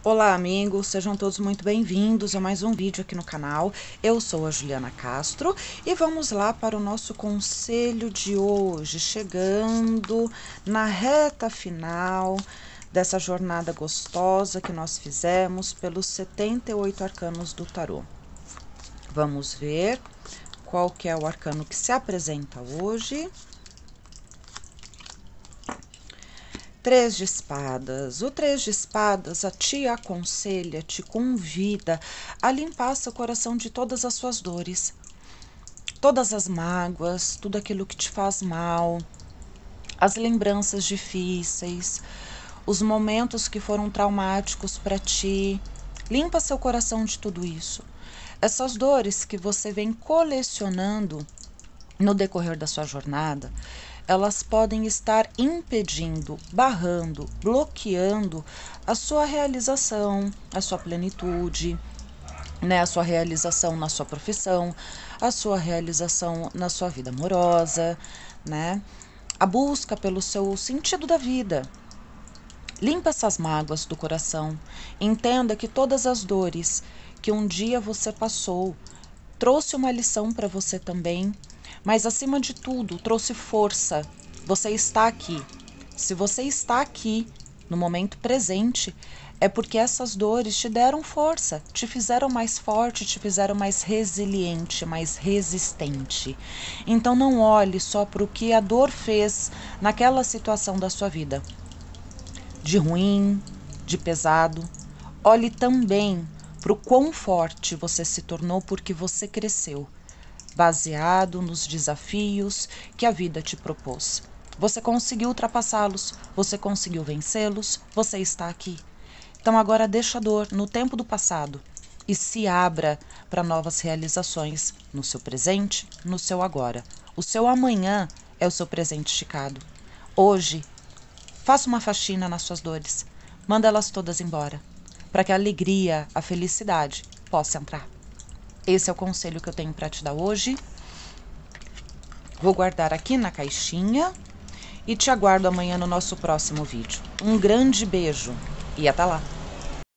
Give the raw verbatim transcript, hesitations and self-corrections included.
Olá, amigos, sejam todos muito bem-vindos a mais um vídeo aqui no canal. Eu sou a Juliana Castro e vamos lá para o nosso conselho de hoje, chegando na reta final dessa jornada gostosa que nós fizemos pelos setenta e oito arcanos do tarô. Vamos ver qual que é o arcano que se apresenta hoje. Três de espadas. O três de espadas a te aconselha, te convida a limpar seu coração de todas as suas dores, todas as mágoas, tudo aquilo que te faz mal, as lembranças difíceis, os momentos que foram traumáticos para ti. Limpa seu coração de tudo isso. Essas dores que você vem colecionando no decorrer da sua jornada, elas podem estar impedindo, barrando, bloqueando a sua realização, a sua plenitude, né? A sua realização na sua profissão, a sua realização na sua vida amorosa, né? A busca pelo seu sentido da vida. Limpa essas mágoas do coração. Entenda que todas as dores que um dia você passou trouxe uma lição para você também. Mas, acima de tudo, trouxe força. Você está aqui. Se você está aqui, no momento presente, é porque essas dores te deram força, te fizeram mais forte, te fizeram mais resiliente, mais resistente. Então, não olhe só para o que a dor fez naquela situação da sua vida, de ruim, de pesado. Olhe também para o quão forte você se tornou porque você cresceu, baseado nos desafios que a vida te propôs. Você conseguiu ultrapassá-los, você conseguiu vencê-los, você está aqui. Então agora deixa a dor no tempo do passado e se abra para novas realizações no seu presente, no seu agora. O seu amanhã é o seu presente esticado. Hoje, faça uma faxina nas suas dores, manda elas todas embora, para que a alegria, a felicidade possa entrar. Esse é o conselho que eu tenho para te dar hoje. Vou guardar aqui na caixinha e te aguardo amanhã no nosso próximo vídeo. Um grande beijo e até lá!